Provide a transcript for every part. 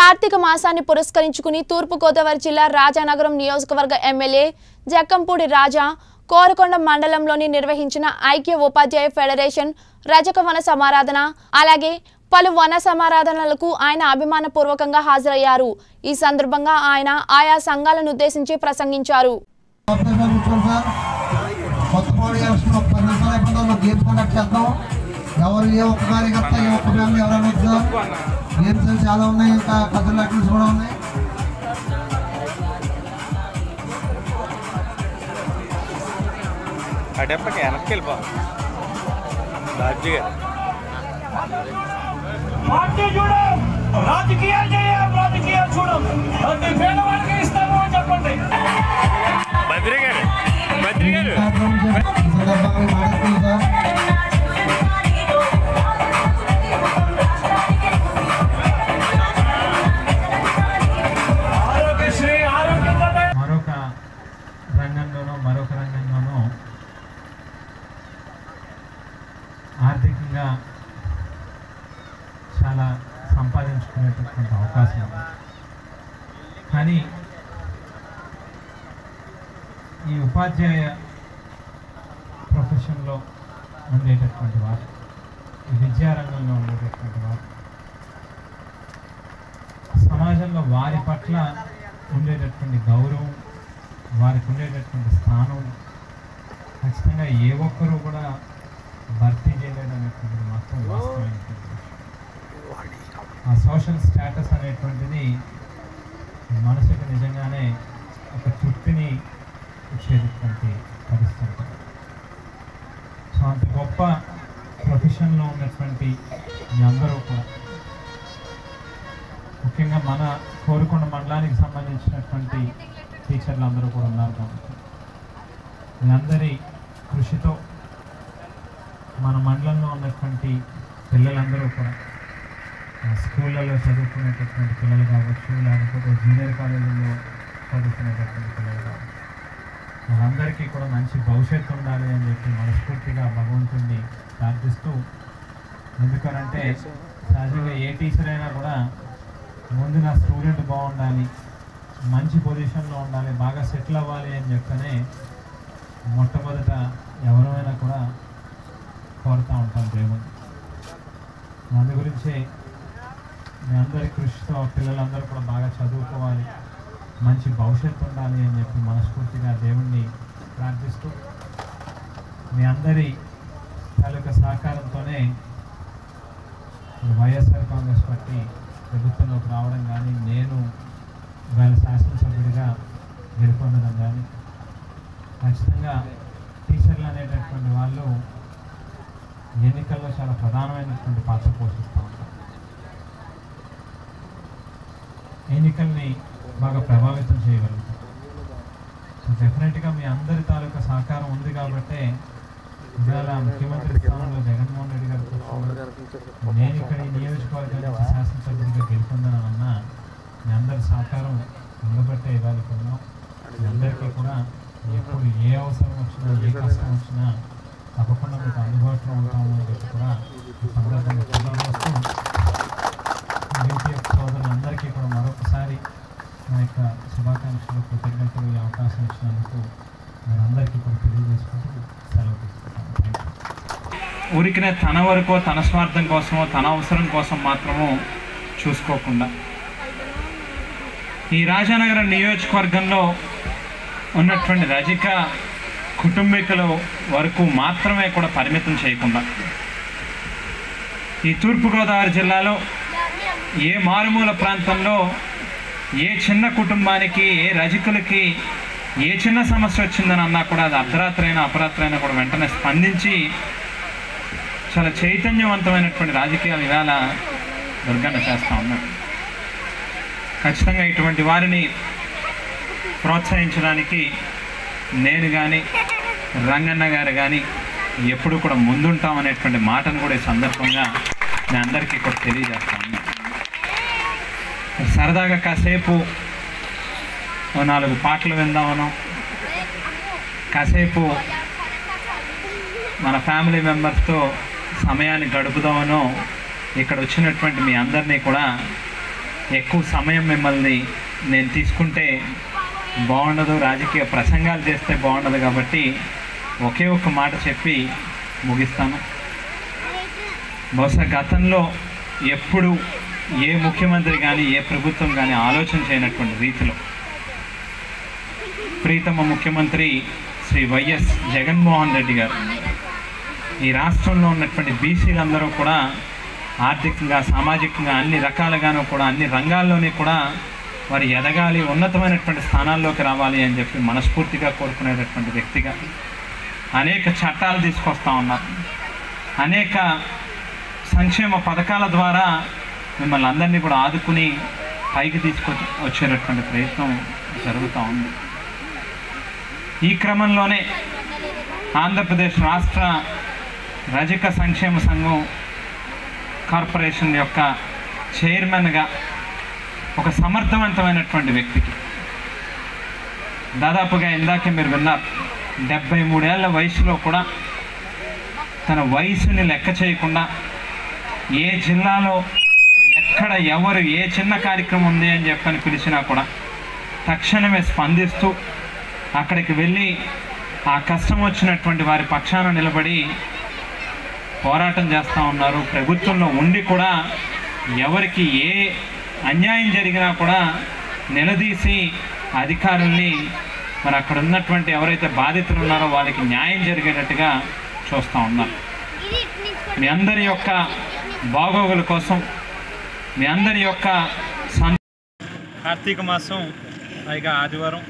కార్తీక మాసాన్ని పురస్కరించుకుని తూర్పు గోదావరి జిల్లా రాజానగరం నియోజకవర్గ ఎమ్మెల్యే జక్కంపూడి రాజా కోరకొండ మండలంలోని నిర్వహించిన ఐక్య ఉపాధ్యాయ ఫెడరేషన్ రజక వన సమారాధన అలాగే పలు వన సమారాధనలకు ఆయన అభిమానపూర్వకంగా హాజరయ్యారు। ఈ సందర్భంగా ఆయన ఆయా సంఘాలను ఉద్దేశించి ప్రసంగించారు। చాలా ఉన్నాయి, ఇంకా కథలు యాక్టివిటీస్ కూడా ఉన్నాయి। అడెప్పకి వెనక్కి వెళ్ళిపో రాజుగా పార్టీ చూడం, రాజకీయాలు చేయం, రాజకీయాలు చూడం, ప్రతి పేదవాడికి ఇస్తాము అని చెప్పండి। బద్రి గారు మరొక రంగంలోనూ ఆర్థికంగా చాలా సంపాదించుకునేటటువంటి అవకాశం ఉంది। కానీ ఈ ఉపాధ్యాయ ప్రొఫెషన్లో ఉండేటటువంటి వారు, ఈ విద్యారంగంలో ఉండేటటువంటి వారు సమాజంలో వారి పట్ల ఉండేటటువంటి గౌరవం, వారికి ఉండేటటువంటి స్థానం ఖచ్చితంగా ఏ ఒక్కరూ కూడా భర్తీ చేయలేదనేటువంటిది మాత్రం వాస్తవమైనటువంటి ఆ సోషల్ స్టేటస్ అనేటువంటిది మనసుకు నిజంగానే ఒక తృప్తిని ఇచ్చేటటువంటి పరిస్థితి। సో అంత గొప్ప ప్రొఫెషన్లో ఉన్నటువంటి మీ అందరూ కూడా, ముఖ్యంగా మన కోరుకొండ మండలానికి సంబంధించినటువంటి టీచర్లు అందరూ కూడా ఉన్నారు కాబట్టి మీ అందరి కృషితో మన మండలంలో ఉన్నటువంటి పిల్లలందరూ కూడా స్కూళ్ళలో చదువుకునేటటువంటి పిల్లలు కావచ్చు, లేకపోతే జూనియర్ కాలేజీల్లో చదువుకునేటటువంటి పిల్లలు కావచ్చు, వాళ్ళందరికీ కూడా మంచి భవిష్యత్తు ఉండాలి అని చెప్పి మనస్ఫూర్తిగా భగవంతుడిని ప్రార్థిస్తూ, ఎందుకనంటే సహజంగా ఏ టీచర్ అయినా కూడా ముందు నా స్టూడెంట్ బాగుండాలి, మంచి పొజిషన్లో ఉండాలి, బాగా సెటిల్ అవ్వాలి అని చెప్తేనే మొట్టమొదట ఎవరైనా కూడా కోరుతూ ఉంటాం దేవుని। అందు గురించి మీ అందరి కృషితో పిల్లలందరూ కూడా బాగా చదువుకోవాలి, మంచి భవిష్యత్తు ఉండాలి అని చెప్పి మనస్ఫూర్తిగా దేవుణ్ణి ప్రార్థిస్తూ, మీ అందరి తాలూకా సహకారంతోనే వైఎస్ఆర్ కాంగ్రెస్ పార్టీ ప్రభుత్వంలోకి రావడం కానీ, నేను ఇవాళ శాసనసభ్యుడిగా గెలుపొందడం కానీ, ఖచ్చితంగా టీచర్లు అనేటటువంటి వాళ్ళు ఎన్నికల్లో చాలా ప్రధానమైనటువంటి పాత్ర పోషిస్తూ ఉంటారు। ఎన్నికల్ని బాగా ప్రభావితం చేయగలుగుతారు। సో డెఫినెట్గా మీ అందరి తాలూకా సహకారం ఉంది కాబట్టే ఇవాళ ముఖ్యమంత్రి స్థానంలో జగన్మోహన్ రెడ్డి గారు కూర్చోవడం, నేను ఇక్కడ ఈ నియోజకవర్గానికి శాసనసభ్యుడిగా గెలుపొందనన్నా మీ అందరి సహకారం ఉండబట్టే ఇవాళ ఉన్నాం। మీ అందరికీ కూడా ఎప్పుడు ఏ అవసరం వచ్చినా, ఏ కష్టం వచ్చినా తప్పకుండా మీకు అందుబాటులో ఉంటాము అని చెప్పి కూడా ఈ సందర్భంగా తెలియజేస్తూ, యూపీఎఫ్ సోదరులందరికీ కూడా మరొకసారి నా యొక్క శుభాకాంక్షలు, కృతజ్ఞతలు, ఈ అవకాశం ఇచ్చినందుకు నేను అందరికీ కూడా తెలియజేసుకుంటూ సెలవు తీసుకుంటాను। ఊరికినే తన వరకు, తన స్వార్థం కోసమో, తన అవసరం కోసం మాత్రము చూసుకోకుండా ఈ రాజానగరం నియోజకవర్గంలో ఉన్నటువంటి రజక కుటుంబీకుల వరకు మాత్రమే కూడా పరిమితం చేయకుండా ఈ తూర్పుగోదావరి జిల్లాలో ఏ మారుమూల ప్రాంతంలో ఏ చిన్న కుటుంబానికి, ఏ రజకులకి ఏ చిన్న సమస్య వచ్చిందని అన్నా కూడా అది అర్ధరాత్రైనా అపరాత్రైనా కూడా వెంటనే స్పందించి చాలా చైతన్యవంతమైనటువంటి రాజకీయాలు ఇవాళ దుర్గన్న చేస్తూ ఉన్నారు। ఖచ్చితంగా ఇటువంటి వారిని ప్రోత్సహించడానికి నేను కానీ, రంగన్న గారు కానీ ఎప్పుడు కూడా ముందుంటామనేటువంటి మాటను కూడా ఈ సందర్భంగా నేను అందరికీ కూడా తెలియజేస్తా ఉన్నాను। సరదాగా కాసేపు 4 పాటలు విందామనో, కాసేపు మన ఫ్యామిలీ మెంబర్స్తో సమయాన్ని గడుపుదామనో ఇక్కడ వచ్చినటువంటి మీ అందరినీ కూడా ఎక్కువ సమయం మిమ్మల్ని నేను తీసుకుంటే బాగుండదు, రాజకీయ ప్రసంగాలు చేస్తే బాగుండదు, కాబట్టి ఒకే ఒక్క మాట చెప్పి ముగిస్తాను. బహుశా గతంలో ఎప్పుడు ఏ ముఖ్యమంత్రి కానీ ఏ ప్రభుత్వం కానీ ఆలోచన చేయనటువంటి రీతిలో ప్రీతమ ముఖ్యమంత్రి శ్రీ వైఎస్ జగన్మోహన్ రెడ్డి గారు ఈ రాష్ట్రంలో ఉన్నటువంటి బీసీలందరూ కూడా ఆర్థికంగా, సామాజికంగా అన్ని రకాలుగాను కూడా అన్ని రంగాల్లోని కూడా వారు ఎదగాలి, ఉన్నతమైనటువంటి స్థానాల్లోకి రావాలి అని చెప్పి మనస్ఫూర్తిగా కోరుకునేటటువంటి వ్యక్తిగా అనేక చట్టాలు తీసుకొస్తా ఉన్నారు. అనేక సంక్షేమ పథకాల ద్వారా మిమ్మల్ని అందరినీ కూడా ఆదుకుని పైకి వచ్చేటటువంటి ప్రయత్నం జరుగుతూ ఉంది. ఈ క్రమంలోనే ఆంధ్రప్రదేశ్ రాష్ట్ర రజక సంక్షేమ సంఘం కార్పొరేషన్ యొక్క చైర్మన్గా ఒక సమర్థవంతమైనటువంటి వ్యక్తికి దాదాపుగా ఇందాకే మీరు విన్నారు, 73 ఏళ్ల వయసులో కూడా తన వయసుని లెక్క చేయకుండా ఏ జిల్లాలో ఎక్కడ ఎవరు ఏ చిన్న కార్యక్రమం ఉంది అని చెప్పని పిలిచినా కూడా తక్షణమే స్పందిస్తూ అక్కడికి వెళ్ళి ఆ కష్టం వచ్చినటువంటి వారి పక్షాన నిలబడి పోరాటం చేస్తూ ఉన్నారు. ప్రభుత్వంలో ఉండి కూడా ఎవరికి ఏ అన్యాయం జరిగినా కూడా నిలదీసి అధికారుల్ని మరి అక్కడ ఉన్నటువంటి ఎవరైతే బాధితులు ఉన్నారో వాళ్ళకి న్యాయం జరిగేటట్టుగా చూస్తూ ఉన్నారు. మీ అందరి యొక్క బాగోగుల కోసం, మీ అందరి యొక్క కార్తీక మాసం పైగా ఆదివారం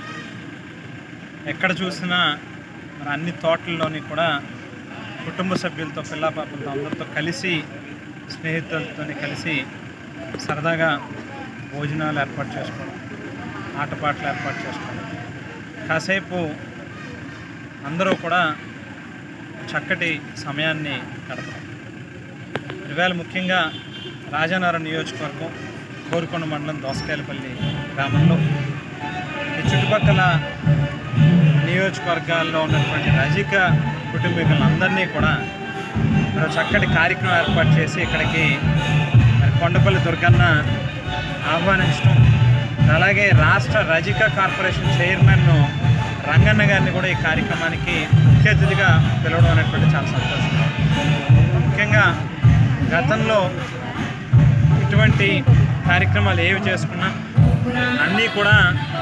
ఎక్కడ చూసినా మరి అన్ని తోటల్లోని కూడా కుటుంబ సభ్యులతో, పిల్లాపాపలతో అందరితో కలిసి, స్నేహితులతో కలిసి సరదాగా భోజనాలు ఏర్పాటు చేసుకోవడం, ఆటపాటలు ఏర్పాటు చేసుకోవడం, కాసేపు అందరూ కూడా చక్కటి సమయాన్ని గడపడం. ఇవాళ ముఖ్యంగా రాజానగరం నియోజకవర్గం కోరుకొండ మండలం దోసకాయలపల్లి గ్రామంలో ఈ చుట్టుపక్కల నియోజకవర్గాల్లో ఉన్నటువంటి రజక కుటుంబీకులందరినీ కూడా మరి చక్కటి కార్యక్రమం ఏర్పాటు చేసి ఇక్కడికి మరి కొండపల్లి దుర్గన్న ఆహ్వానించడం, అలాగే రాష్ట్ర రజక కార్పొరేషన్ చైర్మన్ రంగన్న గారిని కూడా ఈ కార్యక్రమానికి ముఖ్య అతిథిగా పిలవడం అనేటువంటి చాలా సంతోషంగా. ముఖ్యంగా గతంలో ఇటువంటి కార్యక్రమాలు ఏవి చేసుకున్నా అన్నీ కూడా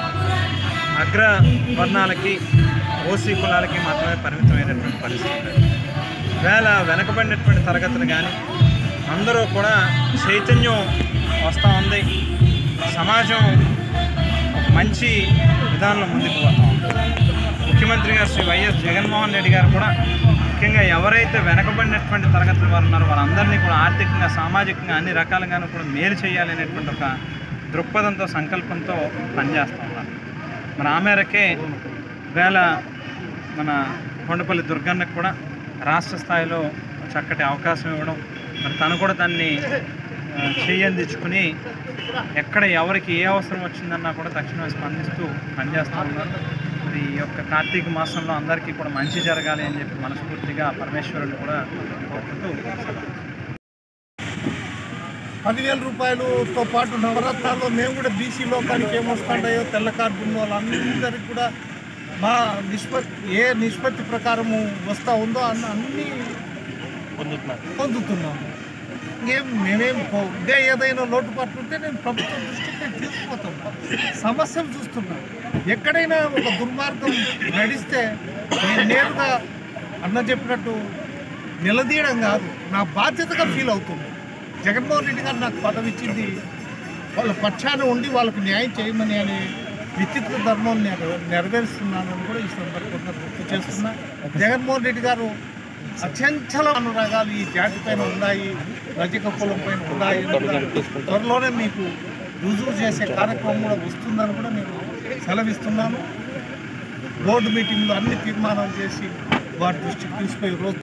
అగ్రవర్ణాలకి, ఓసీ కులాలకి మాత్రమే పరిమితమైనటువంటి పరిస్థితి. వేళ వెనకబడినటువంటి తరగతులు కానీ అందరూ కూడా చైతన్యం వస్తూ ఉంది. సమాజం మంచి విధానంలో ముందుకు పోతా ఉంది. ముఖ్యమంత్రి గారు శ్రీ వైఎస్ జగన్మోహన్ రెడ్డి గారు కూడా ముఖ్యంగా ఎవరైతే వెనకబడినటువంటి తరగతుల వారు ఉన్నారో వారందరినీ కూడా ఆర్థికంగా, సామాజికంగా అన్ని రకాలుగాను కూడా మేలు చేయాలి అనేటువంటి ఒక దృక్పథంతో, సంకల్పంతో పనిచేస్తూ ఉన్నారు. మరి ఆ మేరకే వేళ మన కొండపల్లి దుర్గన్నకు కూడా రాష్ట్ర స్థాయిలో చక్కటి అవకాశం ఇవ్వడం, మరి తను కూడా దాన్ని చేయందించుకుని ఎక్కడ ఎవరికి ఏ అవసరం వచ్చిందన్నా కూడా తక్షణమే స్పందిస్తూ పనిచేస్తూ ఉన్నారు. మరి ఈ యొక్క కార్తీక మాసంలో అందరికీ కూడా మంచి జరగాలి అని చెప్పి మనస్ఫూర్తిగా పరమేశ్వరుని కూడా కోరుకుంటూ 10,000 రూపాయలతో పాటు నవరత్నాల్లో మేము కూడా బీసీ లోకానికి ఏమొస్తుంటాయో తెల్ల కార్డు ఉన్న వాళ్ళందరికీ కూడా మా నిష్పత్తి ప్రకారము వస్తూ ఉందో అన్నీ పొందుతున్నాము. మేమేం ఇంకా ఏదైనా లోటుపాట్లు ఉంటే నేను ప్రభుత్వం దృష్టికి నేను తీసుకుపోతాను. సమస్యలు చూస్తున్నాను. ఎక్కడైనా ఒక దుర్మార్గం నడిస్తే నేను నేరుగా అన్న చెప్పినట్టు నిలదీయడం కాదు, నా బాధ్యతగా ఫీల్ అవుతుంది. జగన్మోహన్ రెడ్డి గారు నాకు పదవి ఇచ్చింది వాళ్ళ పక్షాన ఉండి వాళ్ళకు న్యాయం చేయమని అని విచిత్ర ధర్మం నెరవేరుస్తున్నానని కూడా ఈ సందర్భంగా గుర్తు చేస్తున్నా. జగన్మోహన్ రెడ్డి గారు అచంచల అనురాగాలు ఈ జాతి పైన ఉన్నాయి, రజక కులం పైన ఉన్నాయి. త్వరలోనే మీకు రుజువు చేసే కార్యక్రమం కూడా వస్తుందని కూడా నేను సెలవిస్తున్నాను. బోర్డు మీటింగ్లో అన్ని తీర్మానాలు చేసి వారి దృష్టికి తీసుకుపోయి రోజు